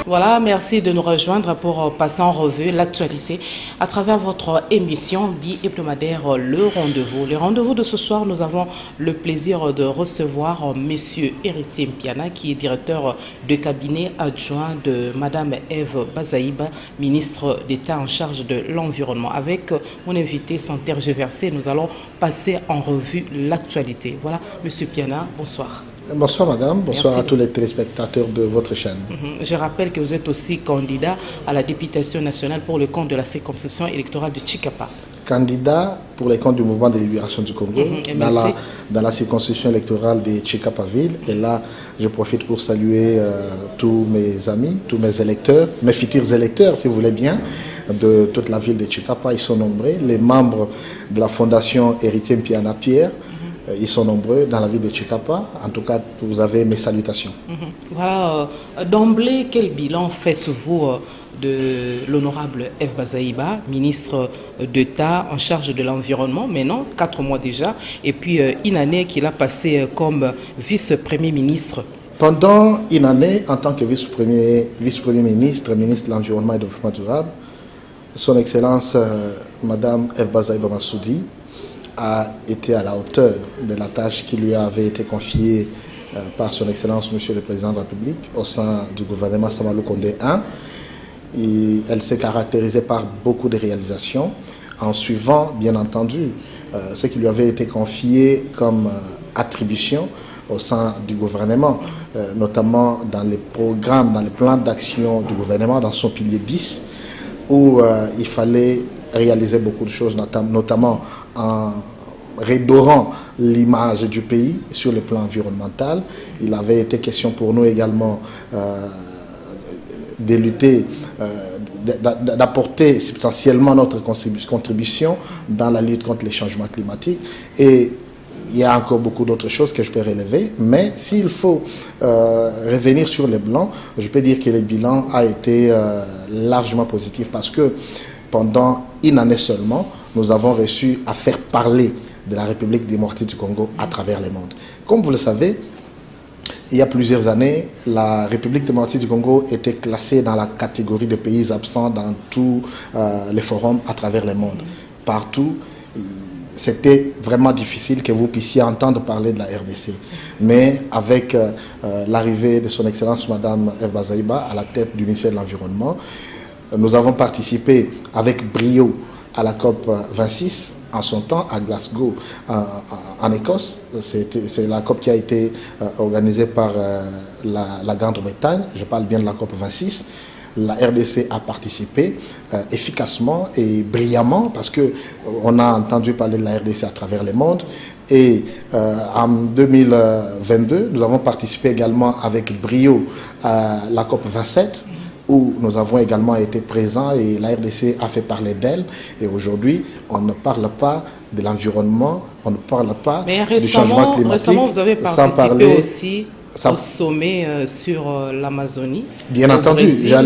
Voilà, merci de nous rejoindre pour passer en revue l'actualité à travers votre émission bi-hebdomadaire Le Rendez-vous. Le rendez-vous de ce soir, nous avons le plaisir de recevoir Monsieur Héritier Mpiana, qui est directeur de cabinet adjoint de Madame Eve Bazaïba, ministre d'État en charge de l'environnement. Avec mon invité Santerre Versé, nous allons passer en revue l'actualité. Voilà, Monsieur Mpiana, bonsoir. Bonsoir madame, bonsoir Merci. à tous les téléspectateurs de votre chaîne. Je rappelle que vous êtes aussi candidat à la députation nationale pour le compte de la circonscription électorale de Chikapa. Candidat pour les comptes du mouvement de libération du Congo dans la circonscription électorale de Chikapa-Ville. Et là, je profite pour saluer tous mes amis, tous mes électeurs, mes futurs électeurs si vous voulez bien, de toute la ville de Chikapa. Ils sont nombreux. Les membres de la fondation Héritier Mpiana Pierre, ils sont nombreux dans la ville de Chikapa. En tout cas, vous avez mes salutations. Voilà, d'emblée, quel bilan faites-vous de l'honorable Eve Bazaïba, ministre d'État en charge de l'environnement, maintenant, 4 mois déjà, et puis une année qu'il a passée comme vice-premier ministre? Pendant une année, en tant que vice-premier ministre, ministre de l'Environnement et du Développement durable, son Excellence, Madame Eve Bazaïba Massoudi, a été à la hauteur de la tâche qui lui avait été confiée par son Excellence, Monsieur le Président de la République, au sein du gouvernement Samalou Condé I. Elle s'est caractérisée par beaucoup de réalisations, en suivant, bien entendu, ce qui lui avait été confié comme attribution au sein du gouvernement, notamment dans les programmes, dans les plans d'action du gouvernement, dans son pilier 10, où il fallait réaliser beaucoup de choses, notamment en redorant l'image du pays sur le plan environnemental. Il avait été question pour nous également de lutter, d'apporter substantiellement notre contribution dans la lutte contre les changements climatiques. Et il y a encore beaucoup d'autres choses que je peux relever, mais s'il faut revenir sur les bilans, je peux dire que le bilan a été largement positif parce que pendant une année seulement, nous avons réussi à faire parler de la République démocratique du Congo à travers le monde. Comme vous le savez, il y a plusieurs années, la République démocratique du Congo était classée dans la catégorie de pays absents dans tous les forums à travers le monde. Partout, c'était vraiment difficile que vous puissiez entendre parler de la RDC. Mais avec l'arrivée de son Excellence Madame Eve Bazaïba à la tête du ministère de l'Environnement, nous avons participé avec brio à la COP 26 en son temps à Glasgow en Écosse. C'est la COP qui a été organisée par la Grande-Bretagne. Je parle bien de la COP 26. La RDC a participé efficacement et brillamment parce qu'on a entendu parler de la RDC à travers le monde. Et en 2022, nous avons participé également avec brio à la COP 27 où nous avons également été présents et la RDC a fait parler d'elle. Et aujourd'hui, on ne parle pas de l'environnement, on ne parle pas du changement climatique. Récemment, vous avez participé aussi au sommet sur l'Amazonie. Bien entendu,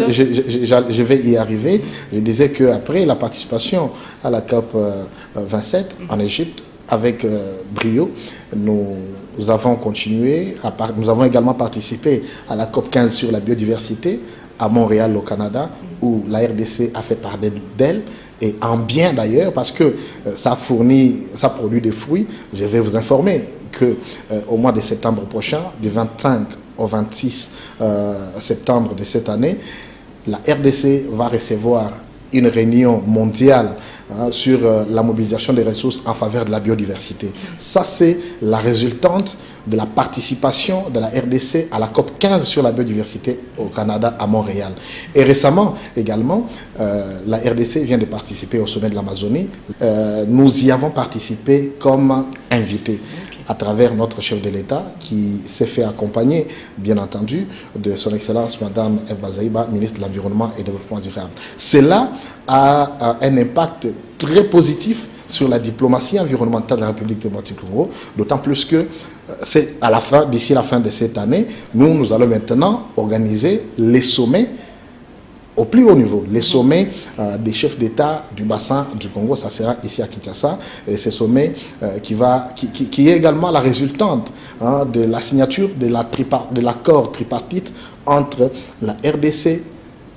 je vais y arriver. Je disais qu'après la participation à la COP 27 en Égypte, avec brio, nous avons continué, nous avons également participé à la COP 15 sur la biodiversité, à Montréal, au Canada, où la RDC a fait parler d'elle, et en bien d'ailleurs, parce que ça produit des fruits. Je vais vous informer qu'au mois de septembre prochain, du 25 au 26 septembre de cette année, la RDC va recevoir une réunion mondiale sur la mobilisation des ressources en faveur de la biodiversité. Ça, c'est la résultante de la participation de la RDC à la COP 15 sur la biodiversité au Canada, à Montréal. Et récemment, également, la RDC vient de participer au sommet de l'Amazonie. Nous y avons participé comme invités à travers notre chef de l'État qui s'est fait accompagner, bien entendu, de son Excellence Madame Eve Bazaïba, ministre de l'Environnement et du Développement durable. Cela a un impact très positif sur la diplomatie environnementale de la République démocratique du Congo, d'autant plus que c'est à la fin, d'ici la fin de cette année, nous allons maintenant organiser les sommets au plus haut niveau, les sommets des chefs d'État du bassin du Congo. Ça sera ici à Kinshasa, et ce sommet qui est également la résultante de la signature de l'accord tripartite entre la RDC,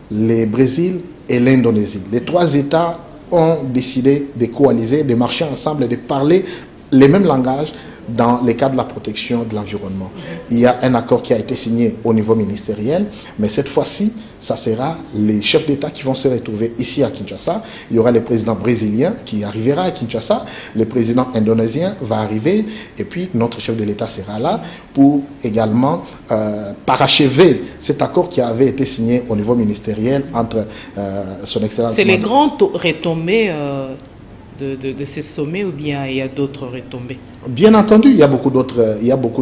le Brésil et l'Indonésie. Les trois États ont décidé de coaliser, de marcher ensemble et de parler les mêmes langages dans le cadre de la protection de l'environnement. Il y a un accord qui a été signé au niveau ministériel, mais cette fois-ci, ça sera les chefs d'État qui vont se retrouver ici à Kinshasa. Il y aura le président brésilien qui arrivera à Kinshasa, le président indonésien va arriver, et puis notre chef de l'État sera là pour également parachever cet accord qui avait été signé au niveau ministériel entre son Excellence... C'est les grandes retombées de ces sommets, ou bien il y a d'autres retombées? Bien entendu, il y a beaucoup d'autres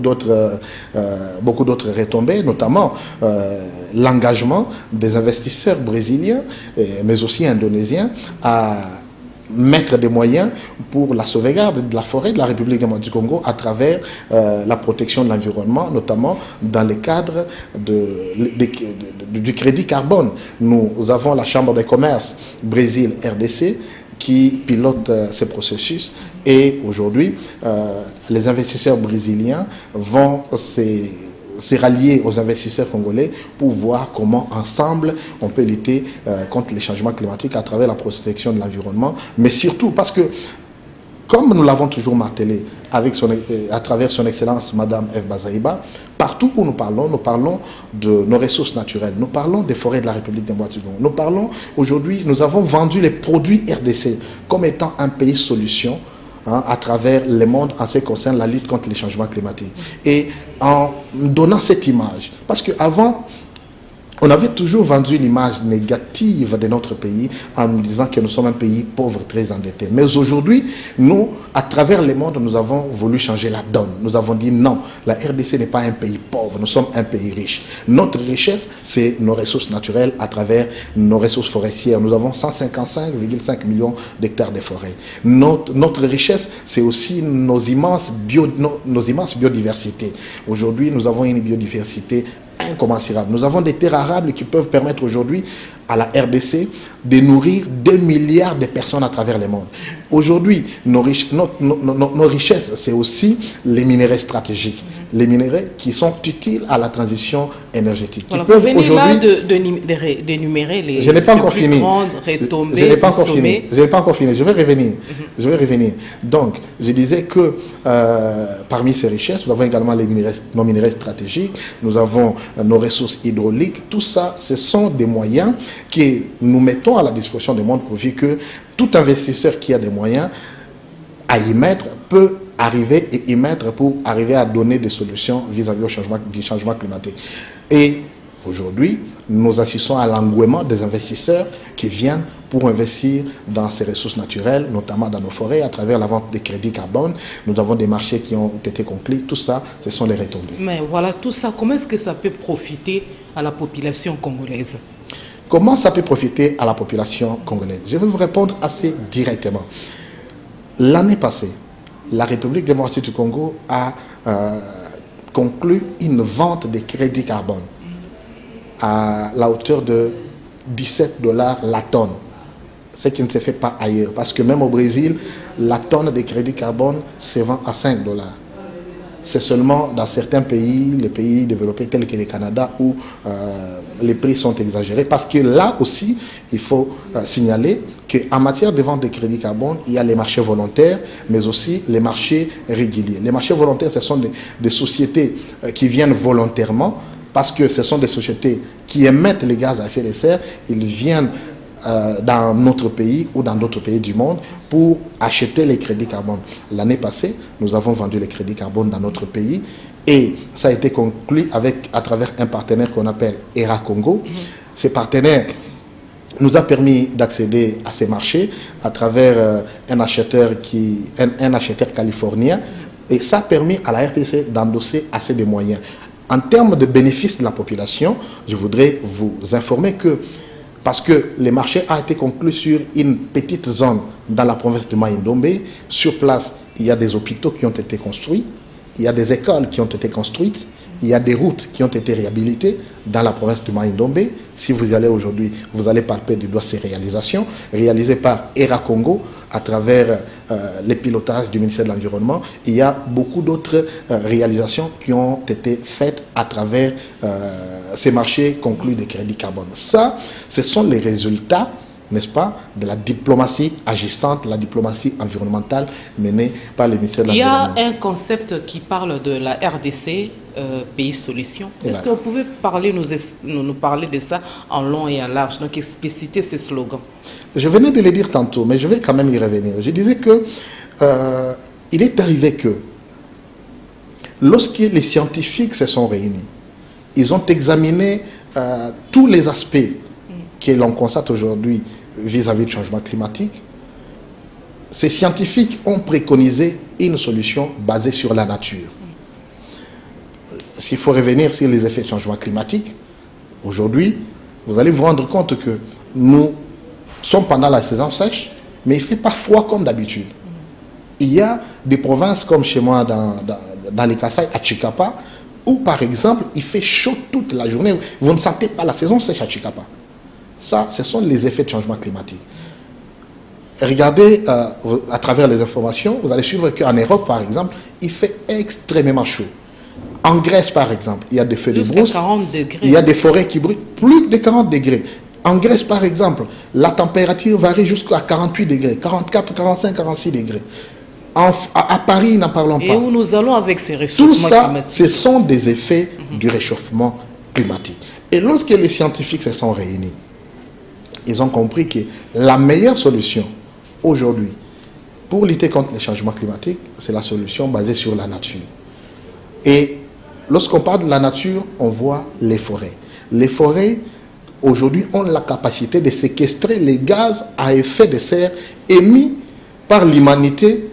retombées, notamment l'engagement des investisseurs brésiliens, mais aussi indonésiens, à mettre des moyens pour la sauvegarde de la forêt de la République démocratique du Congo à travers la protection de l'environnement, notamment dans le cadre du crédit carbone. Nous avons la Chambre de commerce Brésil-RDC qui pilote ces processus, et aujourd'hui les investisseurs brésiliens vont se rallier aux investisseurs congolais pour voir comment ensemble on peut lutter contre les changements climatiques à travers la protection de l'environnement, mais surtout parce que, comme nous l'avons toujours martelé à travers son Excellence Madame Eve Bazaïba, partout où nous parlons de nos ressources naturelles, nous parlons des forêts de la République démocratique du Congo, nous parlons aujourd'hui, nous avons vendu les produits RDC comme étant un pays solution à travers le monde en ce qui concerne la lutte contre les changements climatiques. Et en donnant cette image, parce qu'avant, on avait toujours vendu l'image négative de notre pays en nous disant que nous sommes un pays pauvre, très endetté. Mais aujourd'hui, nous, à travers le monde, nous avons voulu changer la donne. Nous avons dit non, la RDC n'est pas un pays pauvre, nous sommes un pays riche. Notre richesse, c'est nos ressources naturelles à travers nos ressources forestières. Nous avons 155,5 millions d'hectares de forêts. Notre richesse, c'est aussi nos immenses biodiversités. Aujourd'hui, nous avons une biodiversité incommensurable. Nous avons des terres arables qui peuvent permettre aujourd'hui à la RDC de nourrir 2 milliards de personnes à travers le monde. Aujourd'hui, nos richesses, c'est aussi les minéraux stratégiques, les minéraux qui sont utiles à la transition énergétique. Voilà, vous venez là d'énumérer les je n'ai pas encore plus fini. grandes retombées. Je n'ai pas encore fini. Je n'ai pas encore fini. Je vais revenir. Je vais revenir. Donc, je disais que parmi ces richesses, nous avons également nos minéraux stratégiques, nous avons nos ressources hydrauliques. Tout ça, ce sont des moyens que nous mettons à la disposition du monde pourvu que tout investisseur qui a des moyens à y mettre peut arriver et y mettre pour arriver à donner des solutions vis-à-vis du changement climatique. Et aujourd'hui, nous assistons à l'engouement des investisseurs qui viennent pour investir dans ces ressources naturelles, notamment dans nos forêts, à travers la vente des crédits carbone. Nous avons des marchés qui ont été conclus. Tout ça, ce sont les retombées. Mais voilà, tout ça, comment est-ce que ça peut profiter à la population congolaise? Comment ça peut profiter à la population congolaise? Je vais vous répondre assez directement. L'année passée, la République démocratique du Congo a conclu une vente des crédits carbone à la hauteur de 17 $ la tonne, ce qui ne se fait pas ailleurs, parce que même au Brésil, la tonne de crédit carbone se vend à 5 $. C'est seulement dans certains pays, les pays développés tels que le Canada, où les prix sont exagérés. Parce que là aussi, il faut signaler qu'en matière de vente de crédit carbone, il y a les marchés volontaires, mais aussi les marchés réguliers. Les marchés volontaires, ce sont des sociétés qui viennent volontairement, parce que ce sont des sociétés qui émettent les gaz à effet de serre. Ils viennent dans notre pays ou dans d'autres pays du monde pour acheter les crédits carbone. L'année passée, nous avons vendu les crédits carbone dans notre pays et ça a été conclu à travers un partenaire qu'on appelle ERA Congo. Ce partenaire nous a permis d'accéder à ces marchés à travers un acheteur californien, et ça a permis à la RDC d'endosser assez de moyens. En termes de bénéfices de la population, je voudrais vous informer que parce que les marchés ont été conclus sur une petite zone dans la province de Mai-Ndombe. Sur place, il y a des hôpitaux qui ont été construits, il y a des écoles qui ont été construites, Il y a des routes qui ont été réhabilitées dans la province de Mai-Ndombe. Si vous y allez aujourd'hui, vous allez palper du doigt ces réalisations, réalisées par ERA Congo à travers les pilotages du ministère de l'Environnement. Il y a beaucoup d'autres réalisations qui ont été faites à travers ces marchés conclus de crédit carbone. Ça, ce sont les résultats, n'est-ce pas, de la diplomatie agissante, la diplomatie environnementale menée par le ministère de l'Environnement. Il y a un concept qui parle de la RDC, pays solution. Est-ce que vous pouvez nous parler de ça en long et en large, donc expliciter ces slogans? Je venais de le dire tantôt, mais je vais quand même y revenir. Je disais que il est arrivé que lorsque les scientifiques se sont réunis, ils ont examiné tous les aspects que l'on constate aujourd'hui vis-à-vis du changement climatique. Ces scientifiques ont préconisé une solution basée sur la nature. S'il faut revenir sur les effets du changement climatique, aujourd'hui, vous allez vous rendre compte que nous sommes pendant la saison sèche, mais il ne fait pas froid comme d'habitude. Il y a des provinces comme chez moi dans les Kasaï, à Chikapa, où par exemple, il fait chaud toute la journée. Vous ne sentez pas la saison sèche à Chikapa. Ça, ce sont les effets de changement climatique. Regardez à travers les informations, vous allez suivre qu'en Europe, par exemple, il fait extrêmement chaud. En Grèce, par exemple, il y a des feux de brousse, 40 degrés. Il y a des forêts qui brûlent, plus de 40 degrés. En Grèce, par exemple, la température varie jusqu'à 48 degrés, 44, 45, 46 degrés. À Paris, n'en parlons pas. Et où nous allons avec ces réchauffements climatiques? Tout ça, ce sont des effets du réchauffement climatique. Et lorsque les scientifiques se sont réunis, ils ont compris que la meilleure solution aujourd'hui pour lutter contre les changements climatiques, c'est la solution basée sur la nature. Et lorsqu'on parle de la nature, on voit les forêts. Les forêts, aujourd'hui, ont la capacité de séquestrer les gaz à effet de serre émis par l'humanité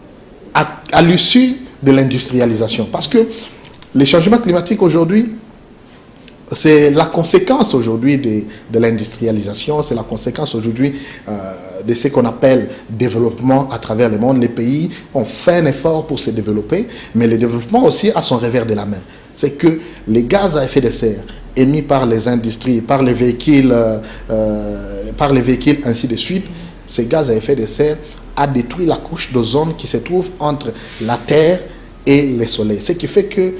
à l'issue de l'industrialisation. Parce que les changements climatiques aujourd'hui, c'est la conséquence aujourd'hui de l'industrialisation, c'est la conséquence aujourd'hui de ce qu'on appelle développement à travers le monde. Les pays ont fait un effort pour se développer, mais le développement aussi a son revers de la main. C'est que les gaz à effet de serre émis par les industries, par les véhicules ainsi de suite, ces gaz à effet de serre a détruit la couche d'ozone qui se trouve entre la Terre et le Soleil. Ce qui fait que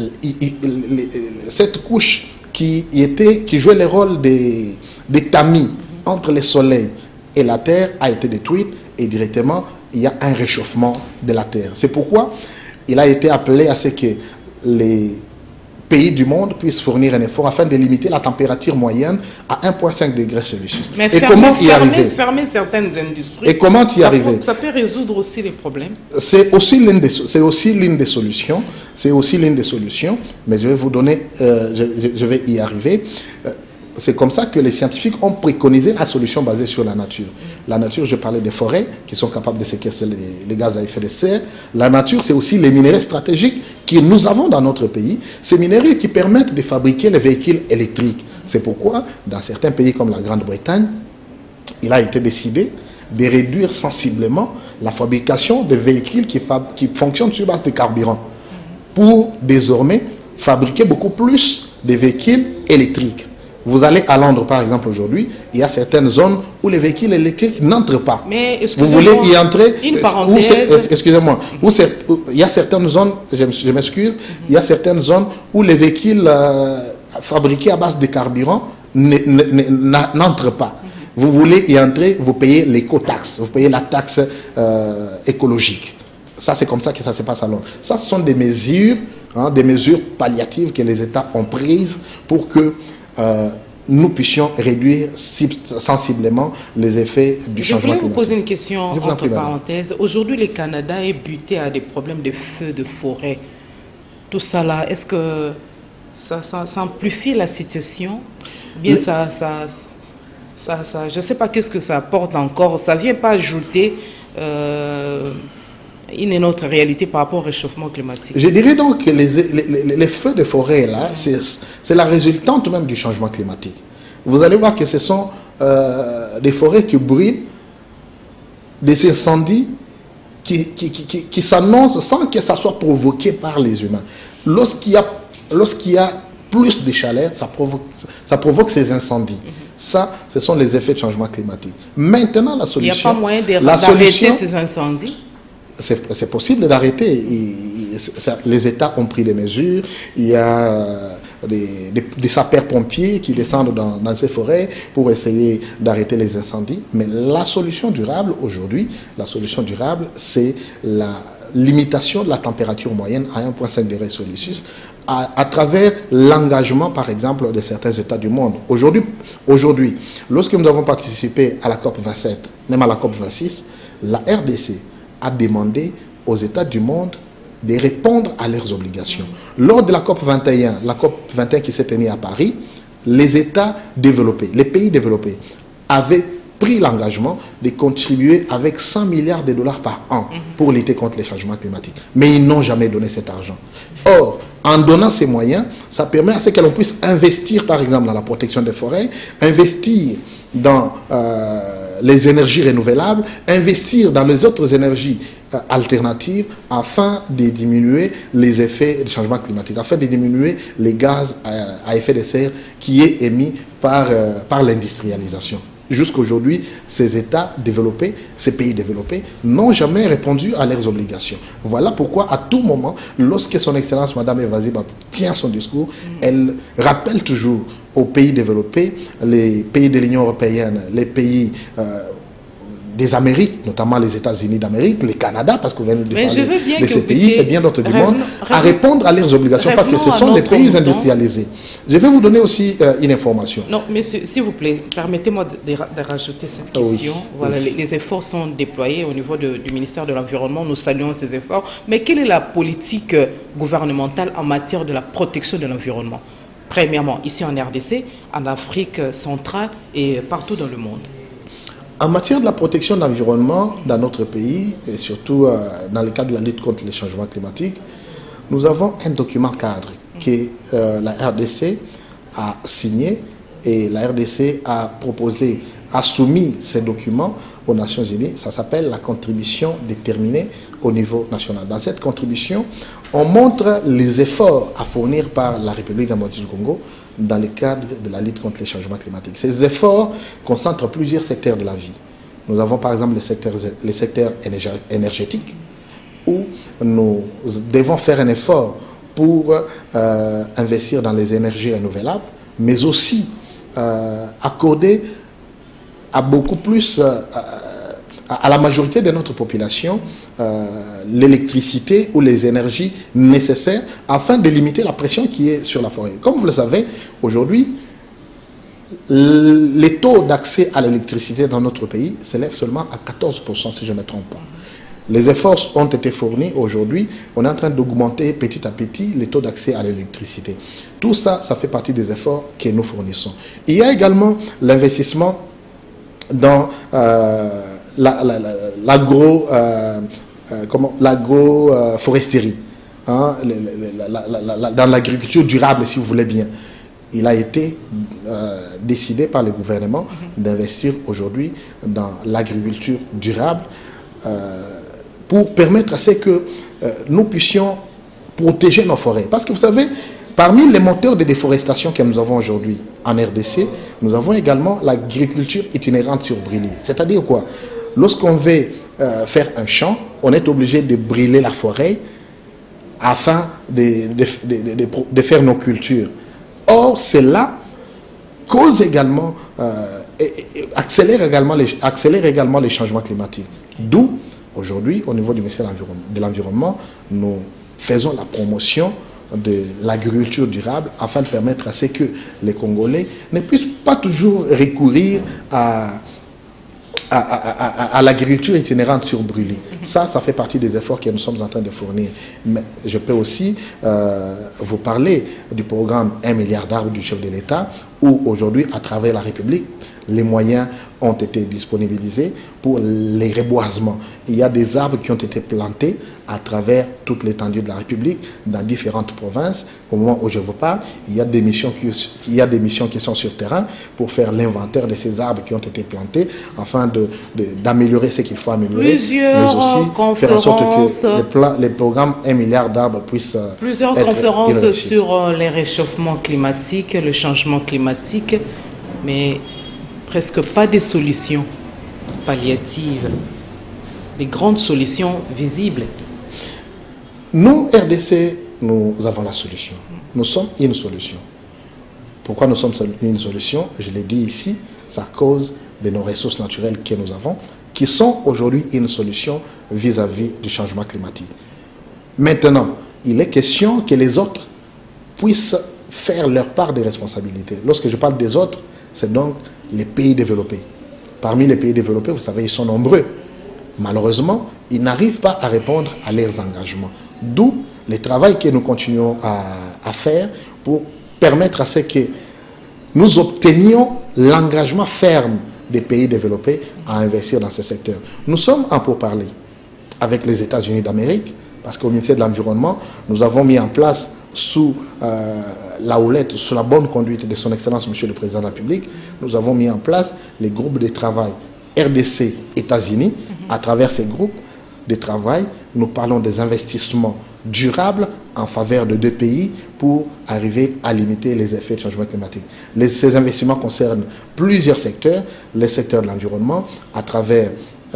cette couche qui jouait le rôle des tamis entre le Soleil et la Terre a été détruite et directement il y a un réchauffement de la Terre. C'est pourquoi il a été appelé à ce que les pays du monde puissent fournir un effort afin de limiter la température moyenne à 1,5 degré Celsius. Mais comment y arriver? Fermer certaines industries. Et comment y arriver? Ça peut résoudre aussi les problèmes. C'est aussi l'une des solutions. C'est aussi l'une des solutions. Mais je vais vous donner, je vais y arriver. C'est comme ça que les scientifiques ont préconisé la solution basée sur la nature. La nature, je parlais des forêts qui sont capables de séquestrer les gaz à effet de serre. La nature, c'est aussi les minéraux stratégiques que nous avons dans notre pays. Ces minéraux qui permettent de fabriquer les véhicules électriques. C'est pourquoi, dans certains pays comme la Grande-Bretagne, il a été décidé de réduire sensiblement la fabrication de véhicules qui fonctionnent sur base de carburant pour désormais fabriquer beaucoup plus de véhicules électriques. Vous allez à Londres, par exemple, aujourd'hui, il y a certaines zones où les véhicules électriques n'entrent pas. Mais vous voulez y entrer? Une parenthèse. Excusez-moi. Il y a certaines zones, je m'excuse, il y a certaines zones où les véhicules fabriqués à base de carburant n'entrent pas. Vous voulez y entrer, vous payez l'éco-taxe, vous payez la taxe écologique. Ça, c'est comme ça que ça se passe à Londres. Ça, ce sont des mesures palliatives que les États ont prises pour que nous puissions réduire sensiblement les effets du changement climatique. Je voulais vous poser une question entre parenthèses. Aujourd'hui, le Canada est buté à des problèmes de feux de forêt. Tout ça là, est-ce que ça amplifie la situation? Bien, je ne sais pas qu'est-ce que ça apporte encore. Ça ne vient pas ajouter une autre réalité par rapport au réchauffement climatique. Je dirais donc que les feux de forêt, là, c'est la résultante même du changement climatique. Vous allez voir que ce sont des forêts qui brûlent, des incendies qui s'annoncent sans que ça soit provoqué par les humains. Lorsqu'il y a lorsqu'il y a plus de chaleur, ça provoque ces incendies. Ça, ce sont les effets de changement climatique. Maintenant, la solution... Il n'y a pas moyen d'arrêter ces incendies? C'est possible d'arrêter. Les États ont pris des mesures. Il y a des sapeurs-pompiers qui descendent dans ces forêts pour essayer d'arrêter les incendies. Mais la solution durable aujourd'hui, c'est la limitation de la température moyenne à 1,5 degré Celsius à travers l'engagement, par exemple, de certains États du monde. Aujourd'hui, lorsque nous avons participé à la COP 27, même à la COP 26, la RDC a demandé aux États du monde de répondre à leurs obligations. Lors de la COP 21, qui s'est tenue à Paris, les États développés, les pays développés, avaient pris l'engagement de contribuer avec 100 milliards de dollars par an pour lutter contre les changements climatiques. Mais ils n'ont jamais donné cet argent. Or, en donnant ces moyens, ça permet à ce que l'on puisse investir, par exemple, dans la protection des forêts, investir dans les énergies renouvelables, investir dans les autres énergies alternatives afin de diminuer les effets du changement climatique, afin de diminuer les gaz à effet de serre qui est émis par l'industrialisation. Jusqu'aujourd'hui, ces États développés, ces pays développés, n'ont jamais répondu à leurs obligations. Voilà pourquoi, à tout moment, lorsque son Excellence Mme Eva Ziba tient son discours, elle rappelle toujours aux pays développés, les pays de l'Union européenne, les pays des Amériques, notamment les États-Unis d'Amérique, le Canada, parce que vous venez de parler de ces pays et bien d'autres du monde, à répondre à leurs obligations, parce que ce sont les pays industrialisés. Je vais vous donner aussi une information. Non, monsieur, s'il vous plaît, permettez-moi de rajouter cette question. Oui, voilà, oui. Les efforts sont déployés au niveau du ministère de l'Environnement. Nous saluons ces efforts. Mais quelle est la politique gouvernementale en matière de la protection de l'environnement? Premièrement, ici en RDC, en Afrique centrale et partout dans le monde. En matière de la protection de l'environnement dans notre pays, et surtout dans le cadre de la lutte contre les changements climatiques, nous avons un document cadre que la RDC a signé, et la RDC a proposé, a soumis ces documents aux Nations Unies. Ça s'appelle la contribution déterminée au niveau national. Dans cette contribution, on montre les efforts à fournir par la République démocratique du Congo dans le cadre de la lutte contre les changements climatiques. Ces efforts concentrent plusieurs secteurs de la vie. Nous avons par exemple les secteurs énergétiques, où nous devons faire un effort pour investir dans les énergies renouvelables, mais aussi accorder à beaucoup plus, à la majorité de notre population, l'électricité ou les énergies nécessaires afin de limiter la pression qui est sur la forêt. Comme vous le savez, aujourd'hui, les taux d'accès à l'électricité dans notre pays s'élèvent seulement à 14%, si je ne me trompe pas. Les efforts ont été fournis aujourd'hui. On est en train d'augmenter petit à petit les taux d'accès à l'électricité. Tout ça, ça fait partie des efforts que nous fournissons. Il y a également l'investissement dans l'agroforesterie, hein, dans l'agriculture durable, si vous voulez bien. Il a été décidé par le gouvernement d'investir aujourd'hui dans l'agriculture durable pour permettre à ce que nous puissions protéger nos forêts. Parce que vous savez, parmi les moteurs de déforestation que nous avons aujourd'hui en RDC, nous avons également l'agriculture itinérante sur brûlis. C'est-à-dire quoi? Lorsqu'on veut faire un champ, on est obligé de brûler la forêt afin de faire nos cultures. Or, cela cause également, accélère également les changements climatiques. D'où, aujourd'hui, au niveau du ministère de l'Environnement, nous faisons la promotion de l'agriculture durable afin de permettre à ce que les Congolais ne puissent pas toujours recourir à l'agriculture itinérante sur brûlis. Ça fait partie des efforts que nous sommes en train de fournir. Mais je peux aussi vous parler du programme 1 milliard d'arbres du chef de l'État, où aujourd'hui, à travers la République, les moyens ont été disponibilisés pour les reboisements. Il y a des arbres qui ont été plantés à travers toute l'étendue de la République, dans différentes provinces. Au moment où je vous parle, il y a des missions qui sont sur terrain pour faire l'inventaire de ces arbres qui ont été plantés, afin d'améliorer ce qu'il faut améliorer, mais aussi faire en sorte que les programmes 1 milliard d'arbres puissent plusieurs être conférences sur les réchauffements climatiques, le changement climatique, mais presque pas de solutions palliatives, des grandes solutions visibles. Nous, RDC, nous avons la solution. Nous sommes une solution. Pourquoi nous sommes une solution? Je l'ai dit ici, c'est à cause de nos ressources naturelles que nous avons, qui sont aujourd'hui une solution vis-à-vis du changement climatique. Maintenant, il est question que les autres puissent faire leur part des responsabilités. Lorsque je parle des autres, c'est donc les pays développés. Parmi les pays développés, vous savez, ils sont nombreux. Malheureusement, ils n'arrivent pas à répondre à leurs engagements. D'où le travail que nous continuons à faire pour permettre à ce que nous obtenions l'engagement ferme des pays développés à investir dans ce secteur. Nous sommes en pourparlers avec les États-Unis d'Amérique, parce qu'au ministère de l'Environnement, nous avons mis en place sous la houlette, sous la bonne conduite de son Excellence, Monsieur le Président de la République, nous avons mis en place les groupes de travail RDC États-Unis. À travers ces groupes de travail, nous parlons des investissements durables en faveur de deux pays pour arriver à limiter les effets du changement climatique. Ces investissements concernent plusieurs secteurs, les secteurs de l'environnement, à travers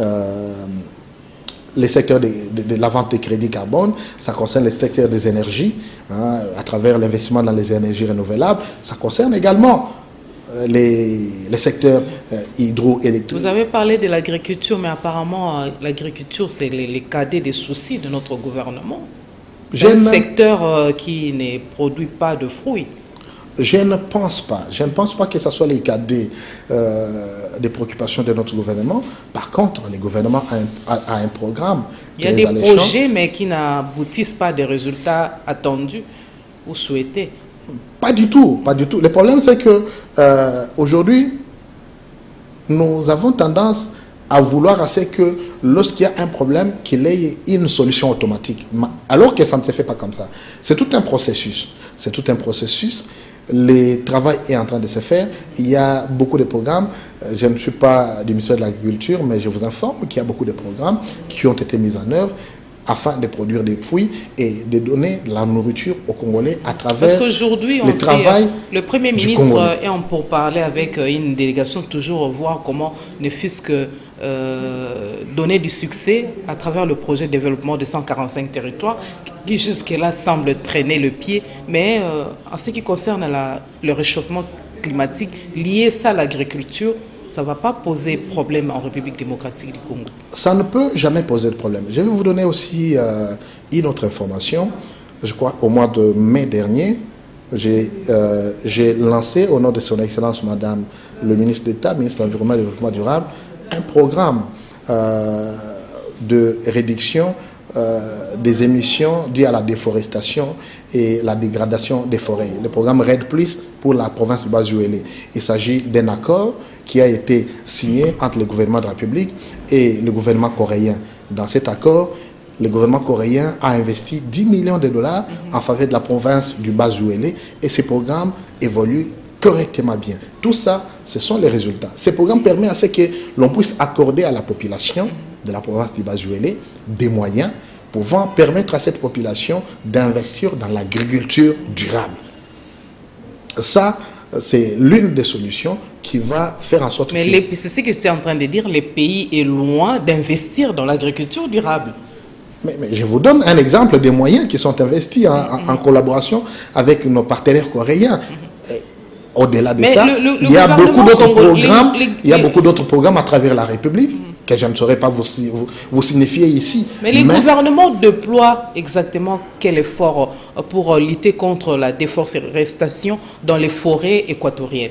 les secteurs de la vente de crédits carbone, ça concerne les secteurs des énergies, hein, à travers l'investissement dans les énergies renouvelables, ça concerne également les secteurs hydroélectriques. Vous avez parlé de l'agriculture, mais apparemment l'agriculture c'est les cadets des soucis de notre gouvernement. C'est un secteur qui ne produit pas de fruits. Je ne pense pas que ce soit les cadets des préoccupations de notre gouvernement. Par contre, le gouvernement a un programme. Il y a des projets, mais qui n'aboutissent pas des résultats attendus ou souhaités. Pas du tout, pas du tout. Le problème, c'est que aujourd'hui, nous avons tendance à vouloir à ce que lorsqu'il y a un problème, qu'il ait une solution automatique. Alors que ça ne se fait pas comme ça. C'est tout un processus. C'est tout un processus. Le travail est en train de se faire. Il y a beaucoup de programmes. Je ne suis pas du ministère de l'Agriculture, mais je vous informe qu'il y a beaucoup de programmes qui ont été mis en œuvre afin de produire des fruits et de donner la nourriture aux Congolais à travers Parce qu'aujourd'hui, le travail le Premier ministre est en pourparlers avec une délégation, toujours voir comment ne fût-ce que donner du succès à travers le projet de développement de 145 territoires qui jusque-là semble traîner le pied. Mais en ce qui concerne le réchauffement climatique, lié ça à l'agriculture, ça ne va pas poser problème en République démocratique du Congo. Ça ne peut jamais poser de problème. Je vais vous donner aussi une autre information. Je crois au mois de mai dernier, j'ai lancé au nom de son Excellence Madame le ministre d'État, ministre de l'Environnement et du Développement durable, un programme de réduction des émissions dues à la déforestation et la dégradation des forêts. Le programme RED Plus pour la province du Bas-Uélé. Il s'agit d'un accord qui a été signé entre le gouvernement de la République et le gouvernement coréen. Dans cet accord, le gouvernement coréen a investi 10 millions de dollars en faveur de la province du Bas-Uélé et ce programme évolue correctement bien. Tout ça, ce sont les résultats. Ce programme permet à ce que l'on puisse accorder à la population de la province du Bas-Uélé des moyens pouvant permettre à cette population d'investir dans l'agriculture durable. Ça, c'est l'une des solutions qui va faire en sorte Mais c'est ce que tu es en train de dire, les pays est loin d'investir dans l'agriculture durable. Mais je vous donne un exemple des moyens qui sont investis en collaboration avec nos partenaires coréens. Au-delà de ça, il y a beaucoup d'autres programmes. Il y a beaucoup d'autres programmes à travers la République que je ne saurais pas vous signifier ici. Mais les gouvernements déploient exactement quel effort pour lutter contre la déforestation dans les forêts équatoriennes?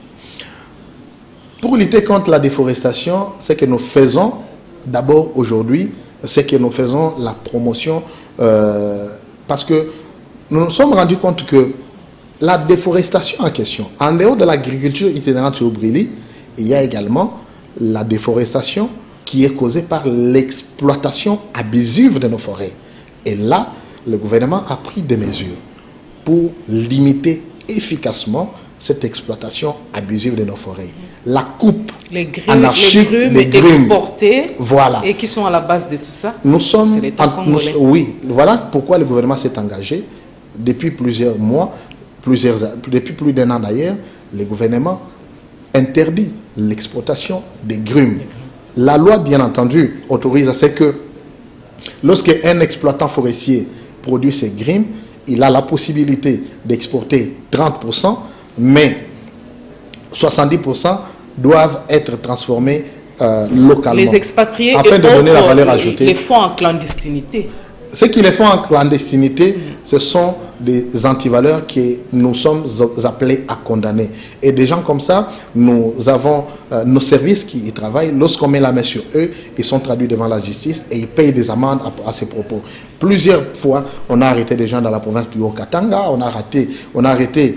Pour lutter contre la déforestation, ce que nous faisons d'abord aujourd'hui, c'est que nous faisons la promotion parce que nous nous sommes rendus compte que la déforestation en question, en dehors de l'agriculture itinérante sur Brili, il y a également la déforestation qui est causée par l'exploitation abusive de nos forêts. Et là, le gouvernement a pris des mesures pour limiter efficacement cette exploitation abusive de nos forêts. La coupe anarchique des grumes exportés, voilà. Et qui sont à la base de tout ça. Nous sommes, oui, voilà pourquoi le gouvernement s'est engagé depuis plusieurs mois, depuis plus d'1 an d'ailleurs, le gouvernement interdit l'exploitation des grumes. La loi, bien entendu, autorise à ce que lorsqu'un exploitant forestier produit ses grumes, il a la possibilité d'exporter 30%, mais 70% doivent être transformés localement. Les expatriés afin de donner la valeur ajoutée. Les font en clandestinité. Ceux qui les font en clandestinité, ce sont des antivaleurs que nous sommes appelés à condamner. Et des gens comme ça, nous avons nos services qui y travaillent. Lorsqu'on met la main sur eux, ils sont traduits devant la justice et ils payent des amendes à ces propos. Plusieurs fois, on a arrêté des gens dans la province du Haut-Katanga, on a arrêté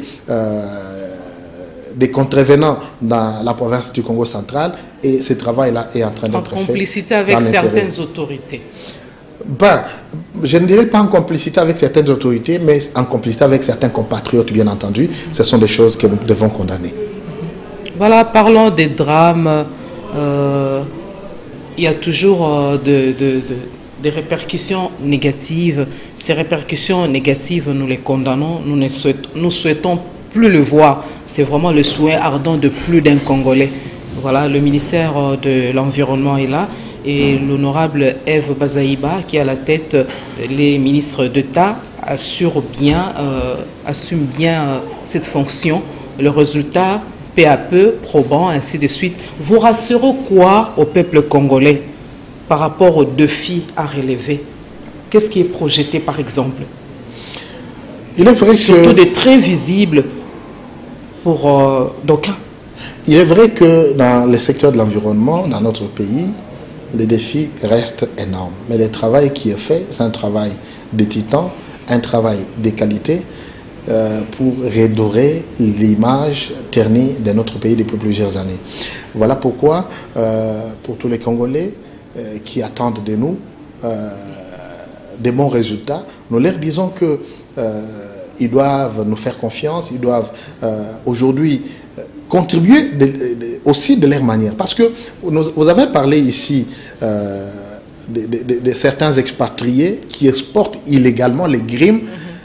des contrevenants dans la province du Congo central, et ce travail-là est en train d'être fait. En complicité avec certaines autorités. Ben, je ne dirais pas en complicité avec certaines autorités, mais en complicité avec certains compatriotes, bien entendu. Ce sont des choses que nous devons condamner. Voilà, parlons des drames. Il y a toujours des répercussions négatives. Ces répercussions négatives, nous les condamnons. Nous souhaitons plus le voir. C'est vraiment le souhait ardent de plus d'un Congolais. Voilà, le ministère de l'Environnement est là. Et l'honorable Eve Bazaïba, qui est à la tête les ministres d'État, assume bien cette fonction. Le résultat, peu à peu, probant, ainsi de suite. Vous rassurez quoi au peuple congolais par rapport aux défis à relever? Qu'est-ce qui est projeté, par exemple? Il est vrai surtout des très visibles pour d'aucuns. Il est vrai que dans le secteur de l'environnement, dans notre pays, les défis restent énormes. Mais le travail qui est fait, c'est un travail de titan, un travail de qualité pour redorer l'image ternie de notre pays depuis plusieurs années. Voilà pourquoi, pour tous les Congolais qui attendent de nous des bons résultats, nous leur disons que ils doivent nous faire confiance, ils doivent aujourd'hui contribuer aussi de leur manière. Parce que vous avez parlé ici de certains expatriés qui exportent illégalement les grumes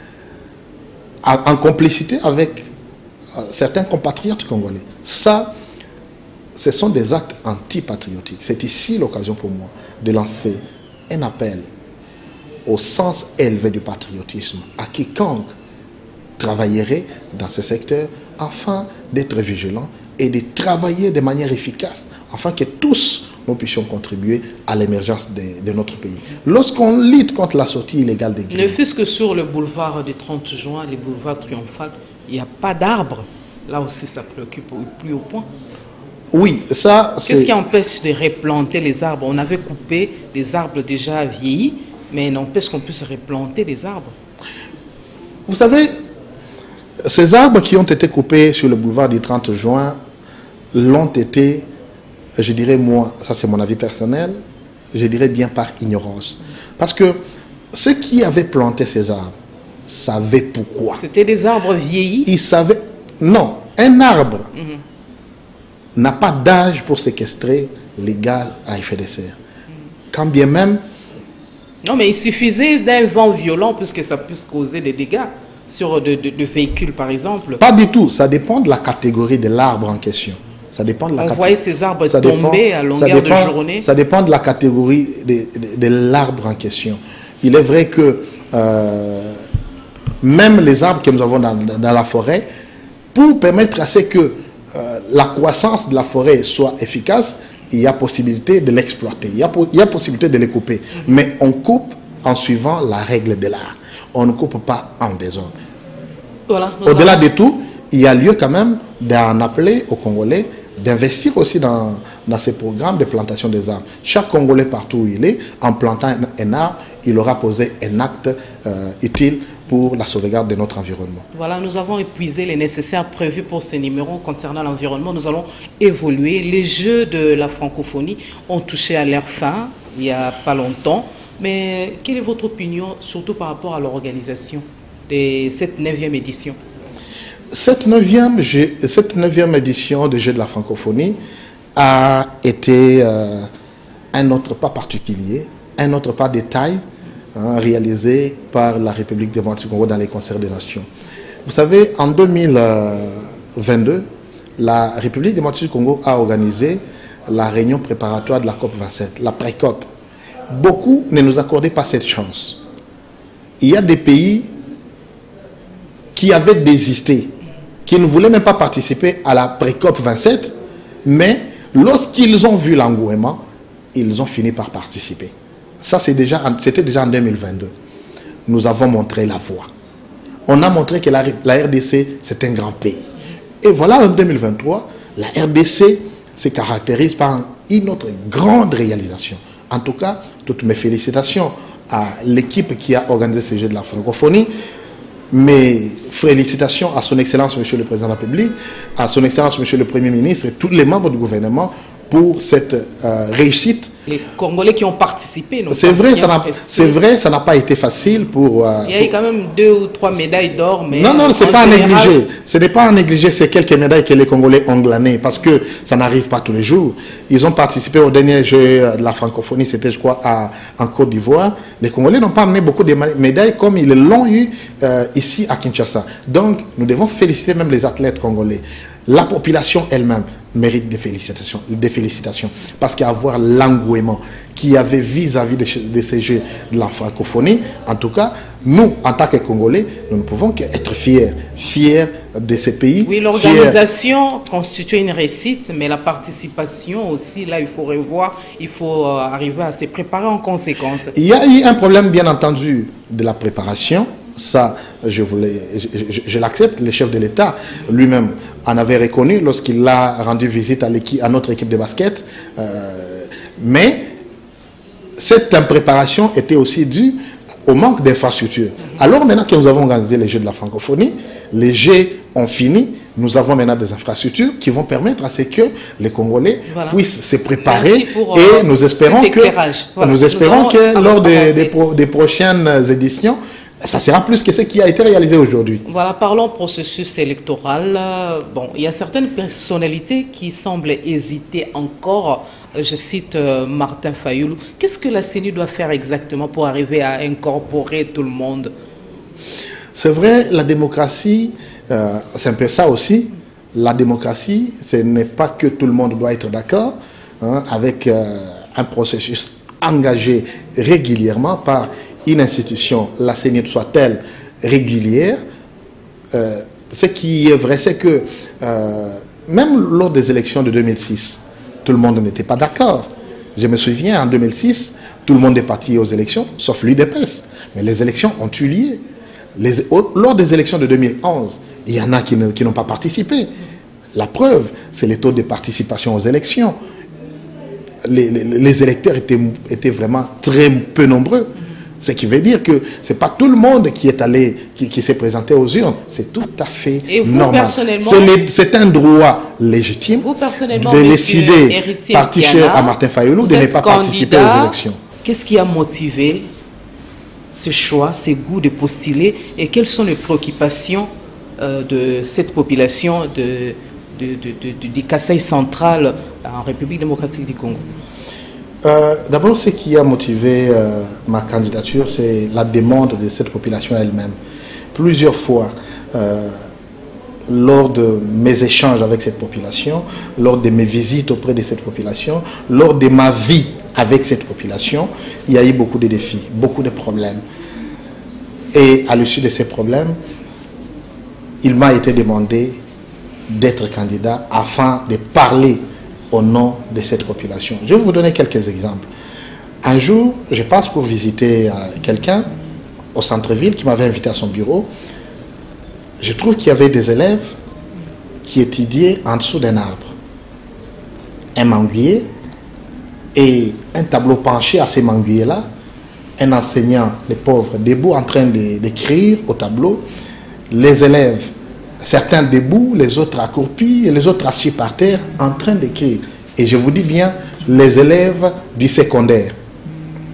en complicité avec certains compatriotes congolais. Ça, ce sont des actes antipatriotiques. C'est ici l'occasion pour moi de lancer un appel au sens élevé du patriotisme à quiconque travaillerait dans ce secteur afin d'être vigilant et de travailler de manière efficace afin que tous nous puissions contribuer à l'émergence de notre pays. Lorsqu'on lutte contre la sortie illégale des grumes... Ne fût-ce que sur le boulevard du 30 juin, le boulevard triomphal, il n'y a pas d'arbres. Là aussi, ça préoccupe au plus haut point. Oui, ça... Qu'est-ce qui empêche de replanter les arbres? On avait coupé des arbres déjà vieillis, mais n'empêche qu'on puisse replanter les arbres. Vous savez, ces arbres qui ont été coupés sur le boulevard du 30 juin l'ont été, je dirais moi, ça c'est mon avis personnel, je dirais bien par ignorance. Parce que ceux qui avaient planté ces arbres savaient pourquoi. C'était des arbres vieillis? Ils savaient... Non, un arbre n'a pas d'âge pour séquestrer les gaz à effet de serre. Quand bien même... Non, mais il suffisait d'un vent violent pour que ça puisse causer des dégâts sur de véhicules, par exemple. Pas du tout. Ça dépend de la catégorie de l'arbre en question. Ça dépend de la On voyait ces arbres tomber à longueur de journée. Ça dépend de la catégorie de l'arbre en question. Il est vrai que même les arbres que nous avons dans la forêt, pour permettre à ce que la croissance de la forêt soit efficace, il y a possibilité de l'exploiter, il y a possibilité de les couper. Mais on coupe en suivant la règle de l'art. On ne coupe pas en désordre. Voilà, au-delà de tout, il y a lieu quand même d'en appeler aux Congolais d'investir aussi dans ces programmes de plantation des arbres. Chaque Congolais, partout où il est, en plantant un arbre, il aura posé un acte utile pour la sauvegarde de notre environnement. Voilà, nous avons épuisé les nécessaires prévus pour ces numéros concernant l'environnement. Nous allons évoluer. Les Jeux de la francophonie ont touché à leur fin il n'y a pas longtemps. Mais quelle est votre opinion, surtout par rapport à l'organisation de cette 9e édition? Cette 9e édition des Jeux de la francophonie a été un autre pas particulier, un autre pas de taille réalisé par la République démocratique du Congo dans les concerts des nations. Vous savez, en 2022, la République démocratique du Congo a organisé la réunion préparatoire de la COP 27, la pré-COP. Beaucoup ne nous accordaient pas cette chance. Il y a des pays qui avaient désisté, qui ne voulaient même pas participer à la pré-COP 27, mais lorsqu'ils ont vu l'engouement, ils ont fini par participer. Ça, c'était déjà en 2022. Nous avons montré la voie. On a montré que la RDC, c'est un grand pays. Et voilà, en 2023, la RDC se caractérise par une autre grande réalisation. En tout cas, toutes mes félicitations à l'équipe qui a organisé ces Jeux de la francophonie. Mes félicitations à son Excellence, Monsieur le Président de la République, à son Excellence, Monsieur le Premier ministre et tous les membres du gouvernement pour cette réussite. Les Congolais qui ont participé. C'est vrai, ça n'a pas été facile pour... il y a eu quand même 2 ou 3 médailles d'or, mais... Non, ce n'est pas à négliger. Ce n'est pas à négliger ces quelques médailles que les Congolais ont glanées, parce que ça n'arrive pas tous les jours. Ils ont participé au dernier jeu de la francophonie, c'était, je crois, en Côte d'Ivoire. Les Congolais n'ont pas amené beaucoup de médailles comme ils l'ont eu ici à Kinshasa. Donc, nous devons féliciter même les athlètes congolais. La population elle-même mérite des félicitations. Parce qu'avoir l'engouement qu'il y avait vis-à-vis de ces Jeux de la francophonie, en tout cas, nous, en tant que Congolais, nous ne pouvons qu'être fiers de ces pays. Oui, l'organisation constitue une réussite, mais la participation aussi, là, il faut revoir, il faut arriver à se préparer en conséquence. Il y a eu un problème, bien entendu, de la préparation. Ça, je l'accepte. Le chef de l'État lui-même en avait reconnu lorsqu'il a rendu visite à notre équipe de basket. Mais cette impréparation était aussi due au manque d'infrastructures. Alors maintenant que nous avons organisé les Jeux de la francophonie, les Jeux ont fini. Nous avons maintenant des infrastructures qui vont permettre à ce que les Congolais puissent se préparer et nous espérons que lors des prochaines éditions, ça sera plus que ce qui a été réalisé aujourd'hui. Voilà, parlons processus électoral. Bon, il y a certaines personnalités qui semblent hésiter encore. Je cite Martin Fayulu. Qu'est-ce que la CENI doit faire exactement pour arriver à incorporer tout le monde? C'est vrai, la démocratie, c'est un peu ça aussi. La démocratie, ce n'est pas que tout le monde doit être d'accord avec un processus engagé régulièrement par une institution, la CENI soit-elle régulière. Ce qui est vrai, c'est que même lors des élections de 2006, tout le monde n'était pas d'accord. Je me souviens, en 2006, tout le monde est parti aux élections, sauf l'UDPS. Mais les élections ont eu lieu. Lors des élections de 2011, il y en a qui n'ont pas participé. La preuve, c'est les taux de participation aux élections. Les électeurs étaient vraiment très peu nombreux. Ce qui veut dire que ce n'est pas tout le monde qui est allé, qui s'est présenté aux urnes. C'est tout à fait normal. C'est un droit légitime de décider, parti cher à Martin Fayulu, de ne pas participer aux élections. Qu'est-ce qui a motivé ce choix, ce goût de postuler et quelles sont les préoccupations de cette population du Kasaï central en République démocratique du Congo? D'abord, ce qui a motivé ma candidature, c'est la demande de cette population elle-même. Plusieurs fois, lors de mes échanges avec cette population, lors de mes visites auprès de cette population, lors de ma vie avec cette population, il y a eu beaucoup de défis, beaucoup de problèmes. Et à l'issue de ces problèmes, il m'a été demandé d'être candidat afin de parler au nom de cette population. Je vais vous donner quelques exemples. Un jour, je passe pour visiter quelqu'un au centre-ville qui m'avait invité à son bureau. Je trouve qu'il y avait des élèves qui étudiaient en dessous d'un arbre. Un manguier et un tableau penché à ces manguiers-là. Un enseignant, les pauvres, debout en train d'écrire au tableau. Les élèves, certains debout, les autres accroupis et les autres assis par terre en train d'écrire. Et je vous dis bien, les élèves du secondaire.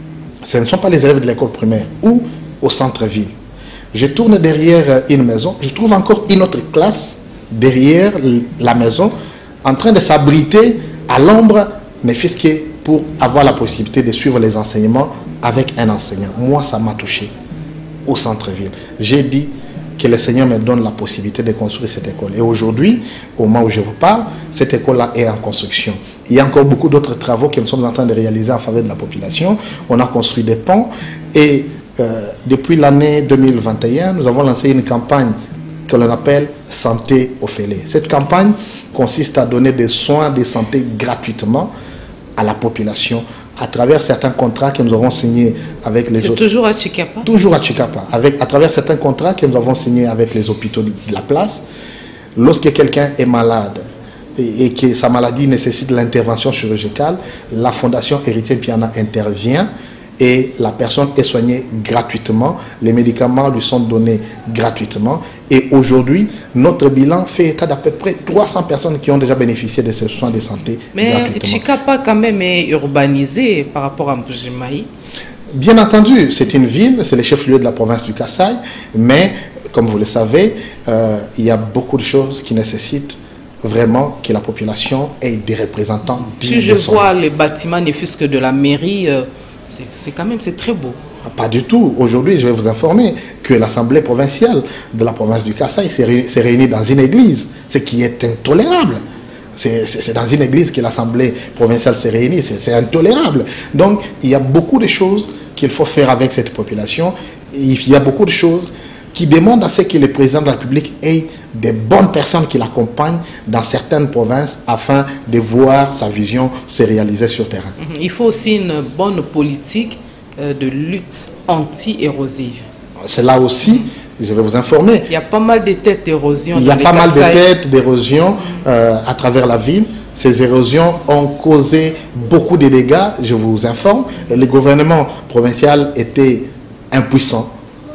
ce ne sont pas les élèves de l'école primaire ou au centre-ville. Je tourne derrière une maison, je trouve encore une autre classe derrière la maison en train de s'abriter à l'ombre, mais fisqué pour avoir la possibilité de suivre les enseignements avec un enseignant. Moi, ça m'a touché au centre-ville. J'ai dit que le Seigneur me donne la possibilité de construire cette école. Et aujourd'hui, au moment où je vous parle, cette école-là est en construction. Il y a encore beaucoup d'autres travaux que nous sommes en train de réaliser en faveur de la population. On a construit des ponts et depuis l'année 2021, nous avons lancé une campagne que l'on appelle Santé au Félé. Cette campagne consiste à donner des soins de santé gratuitement à la population à travers certains contrats que nous avons signés avec les autres. Toujours à Chikapa? Toujours à Chikapa. À travers certains contrats que nous avons signés avec les hôpitaux de la place. Lorsque quelqu'un est malade et que sa maladie nécessite l'intervention chirurgicale, la Fondation Héritier Piana intervient et la personne est soignée gratuitement. Les médicaments lui sont donnés gratuitement. Et aujourd'hui, notre bilan fait état d'à peu près 300 personnes qui ont déjà bénéficié de ces soins de santé gratuitement. Mais Chikapa quand même est urbanisé par rapport à Mbujimaï. Bien entendu, c'est une ville, c'est le chef-lieu de la province du Kasaï, mais comme vous le savez, il y a beaucoup de choses qui nécessitent vraiment que la population ait des représentants. Si je vois les bâtiments ne fût-ce que de la mairie, c'est quand même, c'est très beau. Pas du tout. Aujourd'hui, je vais vous informer que l'Assemblée provinciale de la province du Kasaï s'est réunie dans une église, ce qui est intolérable. C'est dans une église que l'Assemblée provinciale s'est réunie, c'est intolérable. Donc, il y a beaucoup de choses qu'il faut faire avec cette population. Il y a beaucoup de choses qui demandent à ce que le président de la République ait des bonnes personnes qui l'accompagnent dans certaines provinces afin de voir sa vision se réaliser sur terrain. Il faut aussi une bonne politique de lutte anti-érosive. C'est là aussi, je vais vous informer. Il y a pas mal de têtes d'érosion. Il y a pas mal de têtes d'érosion à travers la ville. Ces érosions ont causé beaucoup de dégâts, je vous informe. Le gouvernement provincial était impuissant.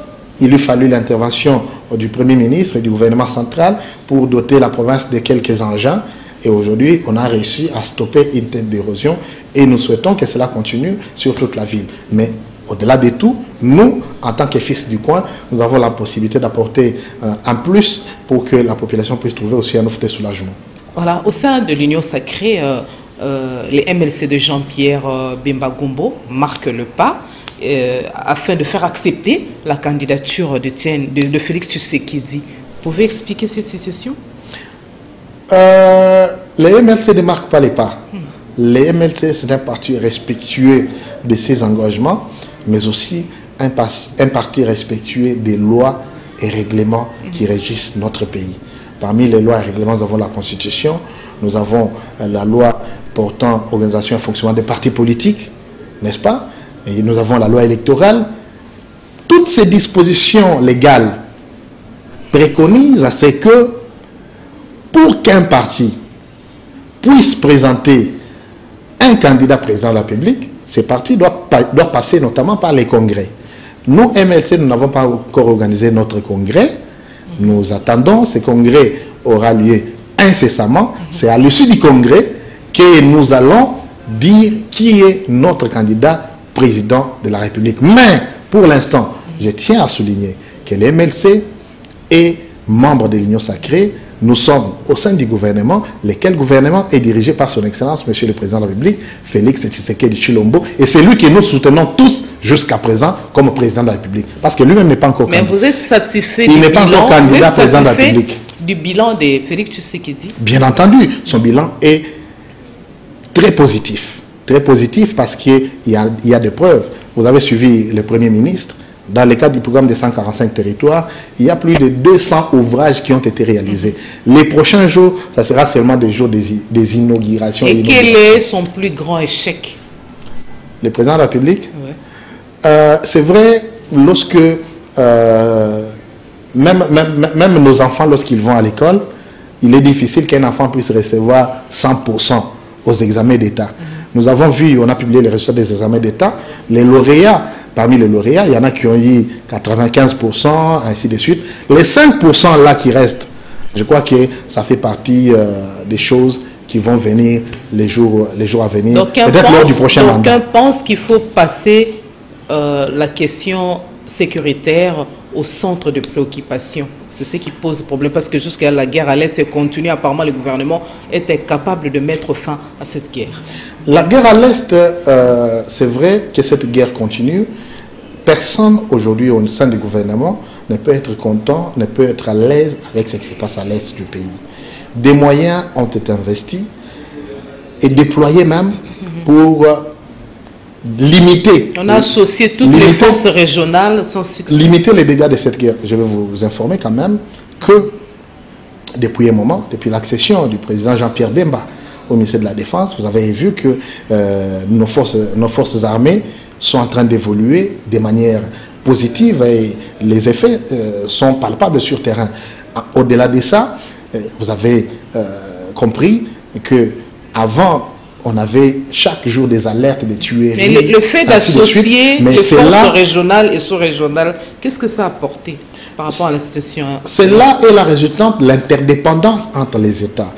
Il lui fallut l'intervention du Premier ministre et du gouvernement central pour doter la province de quelques engins. Et aujourd'hui, on a réussi à stopper une tête d'érosion et nous souhaitons que cela continue sur toute la ville. Mais au-delà de tout, nous, en tant que fils du coin, nous avons la possibilité d'apporter un plus pour que la population puisse trouver aussi un offre de soulagement. Voilà, au sein de l'Union Sacrée, les MLC de Jean-Pierre Bemba Gombo marquent le pas afin de faire accepter la candidature de Félix Tshisekedi. Vous pouvez expliquer cette situation? Les MLC ne marquent pas les pas. Les MLC, c'est un parti respectueux de ses engagements, mais aussi un parti respectueux des lois et règlements qui régissent notre pays. Parmi les lois et règlements, nous avons la Constitution, nous avons la loi portant organisation et fonctionnement des partis politiques, n'est-ce pas? Et nous avons la loi électorale. Toutes ces dispositions légales préconisent à ce que pour qu'un parti puisse présenter un candidat président de la République, ce parti doit passer notamment par les congrès. Nous, MLC, nous n'avons pas encore organisé notre congrès. Nous attendons, ce congrès aura lieu incessamment. C'est à l'issue du congrès que nous allons dire qui est notre candidat président de la République. Mais pour l'instant, je tiens à souligner que les MLC est membre de l'Union Sacrée. Nous sommes au sein du gouvernement, lequel gouvernement est dirigé par son Excellence, Monsieur le Président de la République, Félix Tshisekedi Tshilombo. Et c'est lui que nous soutenons tous jusqu'à présent comme Président de la République. Parce que lui-même n'est pas encore candidat. Mais vous êtes satisfait Il n'est pas encore candidat Président de la République. Du bilan de Félix Tshisekedi? Bien entendu, son bilan est très positif. Très positif parce qu'il y a des preuves. Vous avez suivi le Premier ministre. Dans le cadre du programme des 145 territoires, il y a plus de 200 ouvrages qui ont été réalisés. Les prochains jours, ça sera seulement des jours des inaugurations. Et quel est son plus grand échec? Le président de la République? Oui. C'est vrai, lorsque même nos enfants, lorsqu'ils vont à l'école, il est difficile qu'un enfant puisse recevoir 100% aux examens d'État. Nous avons vu, on a publié les résultats des examens d'État, les lauréats. Parmi les lauréats, il y en a qui ont eu 95%, ainsi de suite. Les 5% là qui restent, je crois que ça fait partie des choses qui vont venir les jours à venir. Peut-être lors du prochain mandat. D'aucuns pensent qu'il faut passer la question sécuritaire au centre de préoccupation. C'est ce qui pose problème parce que jusqu'à la guerre à l'Est continue. Apparemment, le gouvernement était capable de mettre fin à cette guerre. La guerre à l'Est, c'est vrai que cette guerre continue. Personne aujourd'hui au sein du gouvernement ne peut être content, ne peut être à l'aise avec ce qui se passe à l'Est du pays. Des moyens ont été investis et déployés même pour limiter. On a associé toutes les forces régionales sans succès. Limiter les dégâts de cette guerre. Je vais vous informer quand même que depuis un moment, depuis l'accession du président Jean-Pierre Bemba au ministère de la Défense, vous avez vu que nos forces armées sont en train d'évoluer de manière positive et les effets sont palpables sur terrain. Au-delà de ça, vous avez compris que avant on avait chaque jour des alertes, des tueries. Mais le fait d'associer les forces régionales et sous-régionales, qu'est-ce que ça a apporté par rapport à la situation? C'est là est la résultante de l'interdépendance entre les États.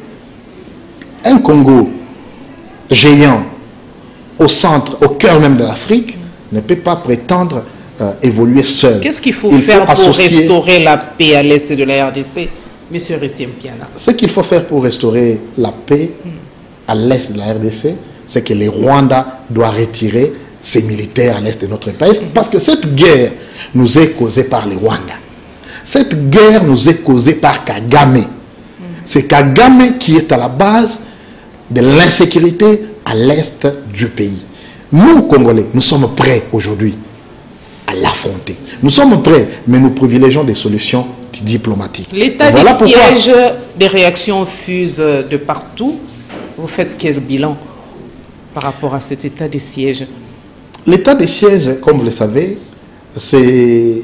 Un Congo géant au centre, au cœur même de l'Afrique, ne peut pas prétendre évoluer seul. Qu'est-ce qu'il faut faire pour restaurer la paix à l'est de la RDC, M. Retiem-Piana? Ce qu'il faut faire pour restaurer la paix à l'est de la RDC, c'est que les Rwandais doivent retirer ses militaires à l'est de notre pays. Parce que cette guerre nous est causée par les Rwandais. Cette guerre nous est causée par Kagame. C'est Kagame qui est à la base de l'insécurité à l'est du pays. Nous, Congolais, nous sommes prêts aujourd'hui à l'affronter. Nous sommes prêts, mais nous privilégions des solutions diplomatiques. L'état des sièges, des réactions fusent de partout. Vous faites quel bilan par rapport à cet état des sièges? L'état des sièges, comme vous le savez, c'est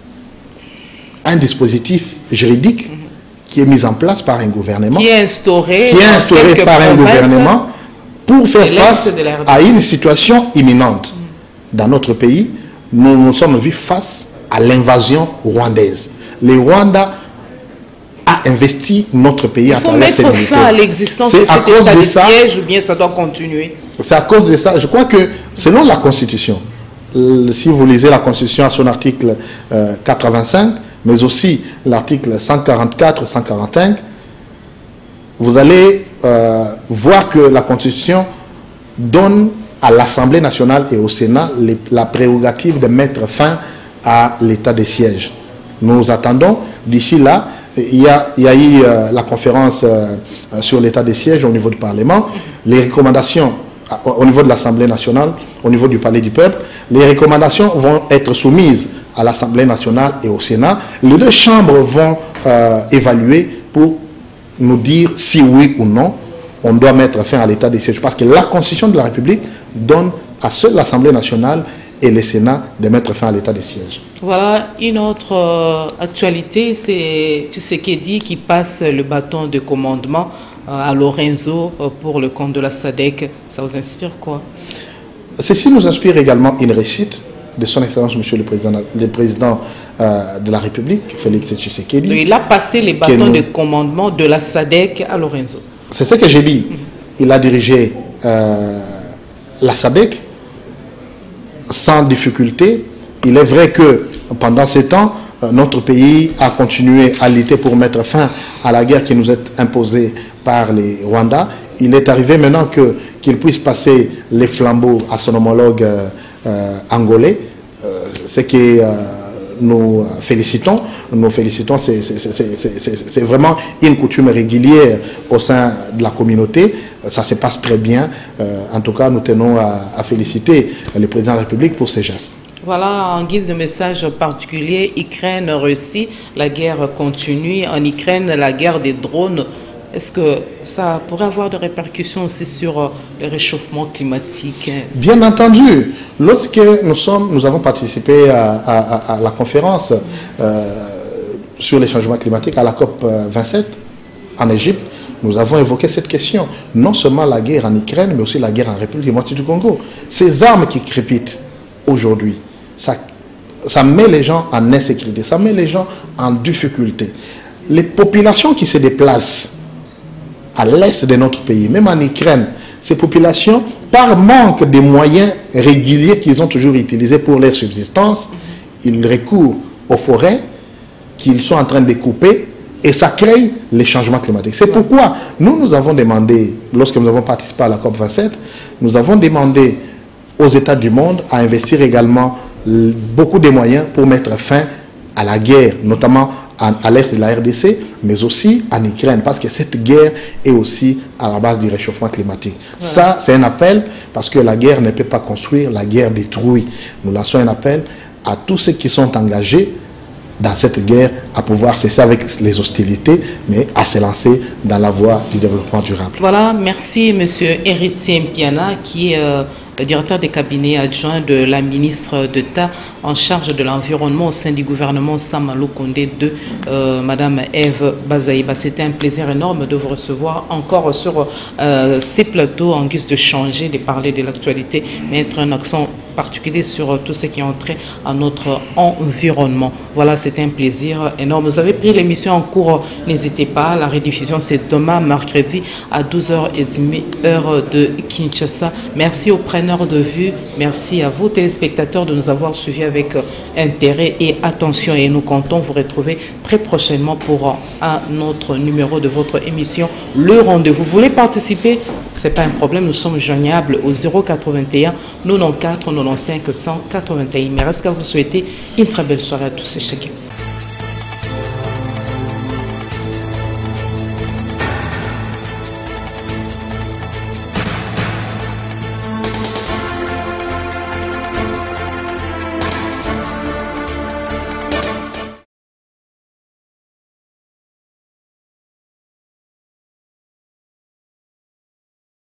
un dispositif juridique qui est mis en place par un gouvernement. Qui est instauré par un gouvernement pour faire face à une situation imminente. Dans notre pays, nous nous sommes vus face à l'invasion rwandaise. Les Rwandais a investi notre pays à travers ses militaires. Il faut mettre fin à l'existence de cet état de siège ou bien ça doit continuer? C'est à cause de ça. Je crois que selon la Constitution, si vous lisez la Constitution à son article 85, mais aussi l'article 144, 145, vous allez voir que la Constitution donne à l'Assemblée nationale et au Sénat la prérogative de mettre fin à l'état de siège. Nous attendons d'ici là. Il y a eu la conférence sur l'état des sièges au niveau du Parlement, les recommandations au niveau de l'Assemblée nationale, au niveau du Palais du Peuple, les recommandations vont être soumises à l'Assemblée nationale et au Sénat. Les deux chambres vont évaluer pour nous dire si oui ou non on doit mettre fin à l'état des sièges. Parce que la Constitution de la République donne à seule l'Assemblée nationale et le Sénat de mettre fin à l'état des sièges. Voilà, une autre actualité, c'est Tshisekedi qui passe le bâton de commandement à Lorenzo pour le compte de la SADC. Ça vous inspire quoi? Ceci nous inspire également une réussite de son Excellence, Monsieur le Président de la République, Félix Tshisekedi. Donc, il a passé les bâtons de commandement de la SADC à Lorenzo. C'est ce que j'ai dit. Il a dirigé la SADC sans difficulté. Il est vrai que pendant ces temps, notre pays a continué à lutter pour mettre fin à la guerre qui nous est imposée par les Rwandais. Il est arrivé maintenant qu'il puisse passer les flambeaux à son homologue angolais, ce que nous félicitons. Nous félicitons, c'est vraiment une coutume régulière au sein de la communauté. Ça se passe très bien. En tout cas, nous tenons à féliciter le président de la République pour ses gestes. Voilà, en guise de message particulier, Ukraine-Russie, la guerre continue. En Ukraine, la guerre des drones. Est-ce que ça pourrait avoir des répercussions aussi sur le réchauffement climatique? Bien entendu. Lorsque nous avons participé à la conférence sur les changements climatiques, à la COP 27 en Égypte, nous avons évoqué cette question. Non seulement la guerre en Ukraine, mais aussi la guerre en République démocratique du Congo. Ces armes qui crépitent aujourd'hui, ça met les gens en insécurité, ça met les gens en difficulté. Les populations qui se déplacent à l'est de notre pays, même en Ukraine, ces populations, par manque des moyens réguliers qu'ils ont toujours utilisés pour leur subsistance, ils recourent aux forêts qu'ils sont en train de couper et ça crée les changements climatiques. C'est pourquoi nous avons demandé, lorsque nous avons participé à la COP27, nous avons demandé aux États du monde à investir également beaucoup de moyens pour mettre fin à la guerre, notamment à l'est de la RDC, mais aussi en Ukraine, parce que cette guerre est aussi à la base du réchauffement climatique. Voilà. Ça, c'est un appel, parce que la guerre ne peut pas construire, la guerre détruit. Nous lançons un appel à tous ceux qui sont engagés dans cette guerre à pouvoir cesser avec les hostilités, mais à se lancer dans la voie du développement durable. Voilà, merci M. Héritier Mpiana, qui est le directeur des cabinets adjoints de la ministre d'État en charge de l'environnement au sein du gouvernement Samalou Kondé de Mme Ève Bazaïba. C'était un plaisir énorme de vous recevoir encore sur ces plateaux en guise de changer, de parler de l'actualité, mais être un accent particulier sur tout ce qui est entré à notre environnement. Voilà, c'était un plaisir énorme. Vous avez pris l'émission en cours, n'hésitez pas. La rediffusion, c'est demain, mercredi, à 12h30, heure de Kinshasa. Merci aux preneurs de vue. Merci à vous, téléspectateurs, de nous avoir suivis avec intérêt et attention. Et nous comptons vous retrouver très prochainement pour un autre numéro de votre émission, Le Rendez-vous. Vous voulez participer? Ce n'est pas un problème. Nous sommes joignables au 081 94 95 181. Mais reste qu'à vous souhaiter une très belle soirée à tous et chacun.